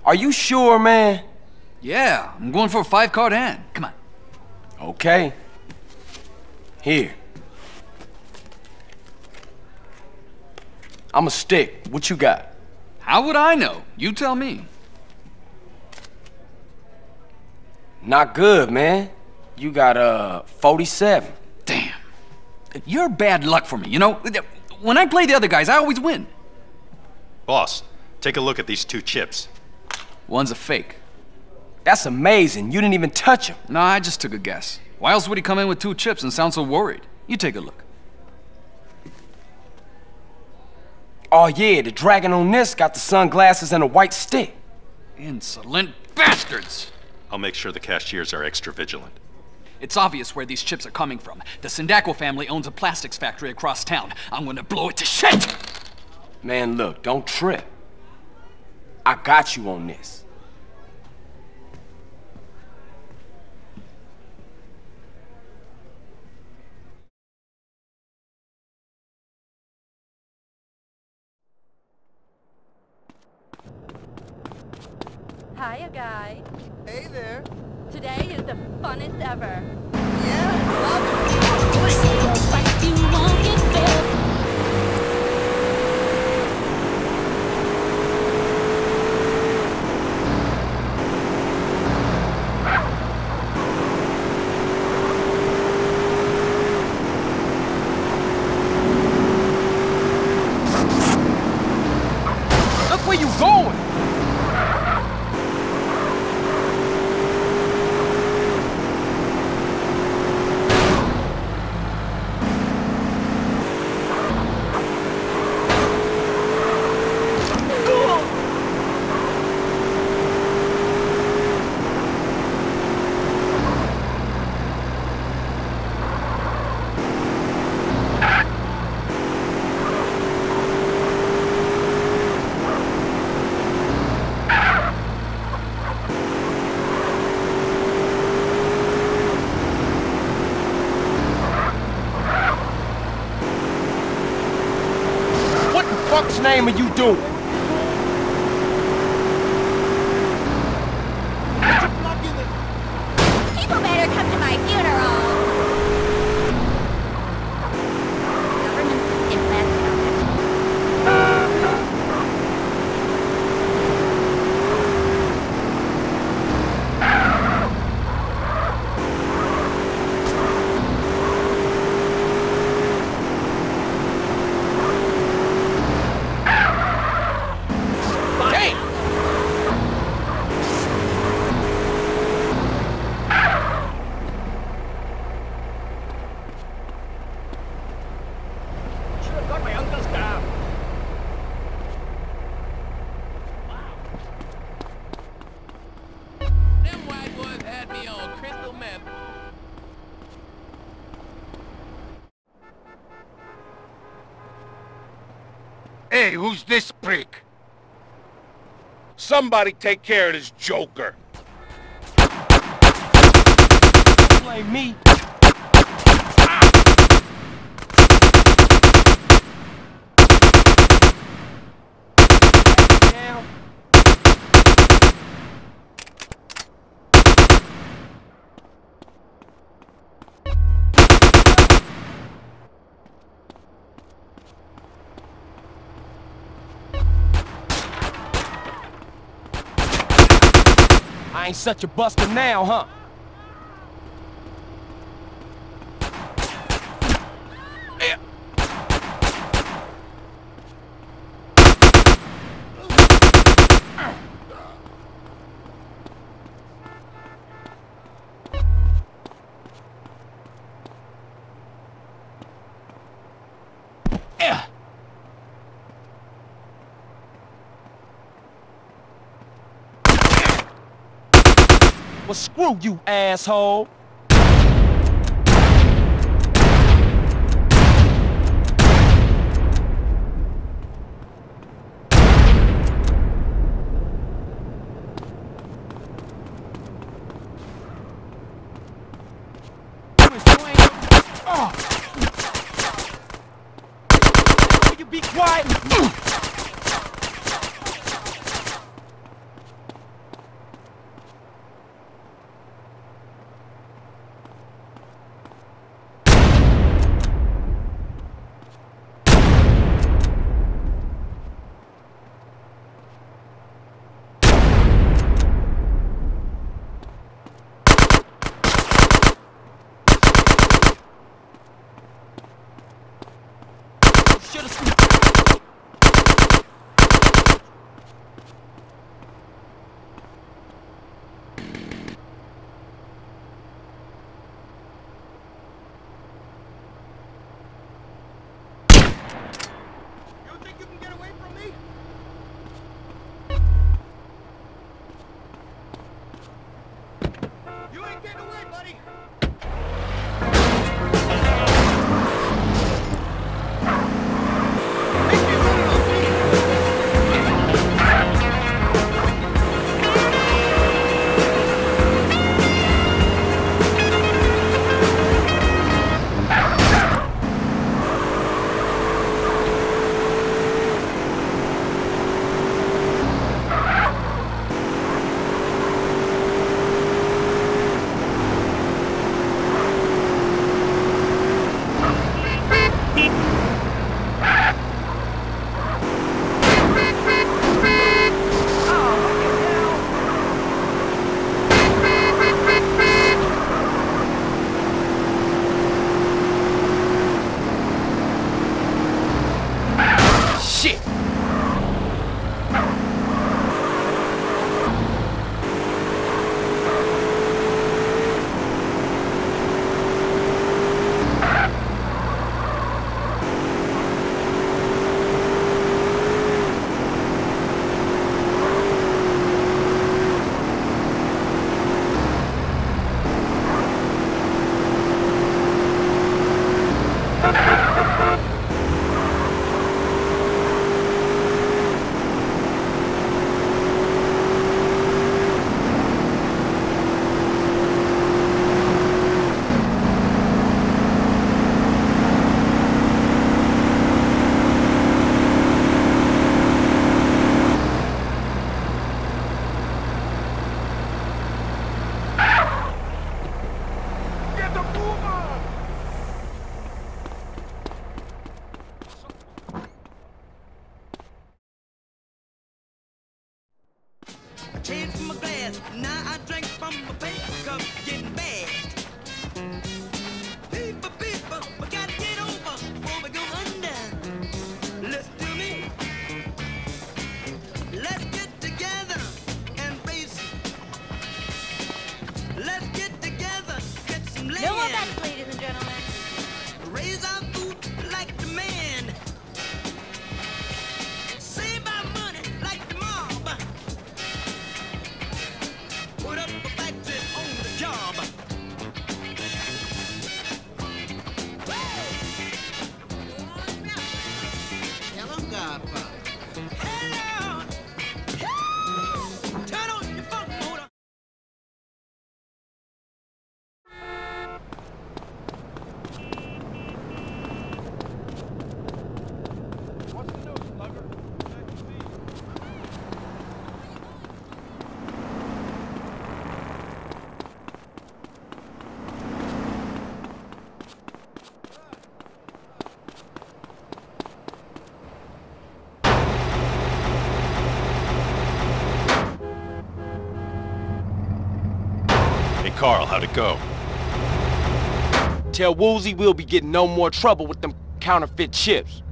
Are you sure, man? Yeah, I'm going for a 5-card hand. Come on. Okay. Here. I'm a stick. What you got? How would I know? You tell me. Not good, man. You got 47. Damn. You're bad luck for me, you know? When I play the other guys, I always win. Boss, take a look at these 2 chips. One's a fake. That's amazing. You didn't even touch him. No, I just took a guess. Why else would he come in with 2 chips and sound so worried? You take a look. Oh yeah, the dragon on this got the sunglasses and a white stick. Insolent bastards! I'll make sure the cashiers are extra vigilant. It's obvious where these chips are coming from. The Sindaco family owns a plastics factory across town. I'm gonna blow it to shit! Man, look, don't trip. I got you on this. Hiya, guys. Hey there. Today is the funnest ever. Yeah, love it. Look where you going! What the fuck's name are you doing? People better come to my funeral. Government implant. Hey, who's this prick? Somebody take care of this joker. Don't blame me. Down. I ain't such a buster now, huh? Well, screw you, asshole! Will you be quiet? change from a glass. Now I drink from a paper cup, getting bad. People, we gotta get over before we go under. Listen to me. Let's get together and race. Let's get together, get some land. No more bets, ladies and gentlemen. Raise our food like the man. Save our money like the mob. Put up a factory on the job. Hello, Godfather. Hello. Turn on your funk motor. Hey, Carl, how'd it go? Tell Woozie we'll be getting no more trouble with them counterfeit chips.